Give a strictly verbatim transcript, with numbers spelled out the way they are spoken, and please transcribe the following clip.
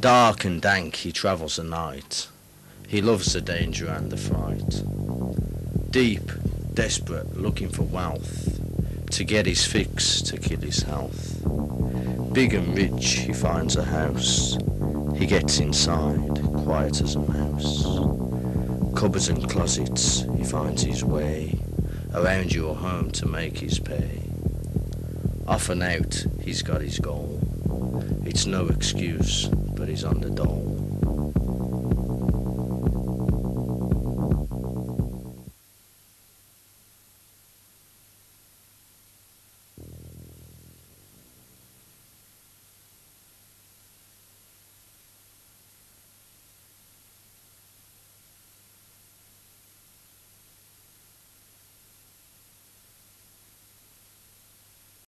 Dark and dank he travels at night. He loves the danger and the fright. Deep, desperate, looking for wealth, to get his fix, to kill his health. Big and rich, he finds a house. He gets inside, quiet as a mouse. Cupboards and closets, he finds his way around your home to make his pay. Off and out, he's got his goal. It's no excuse, but he's on the dole.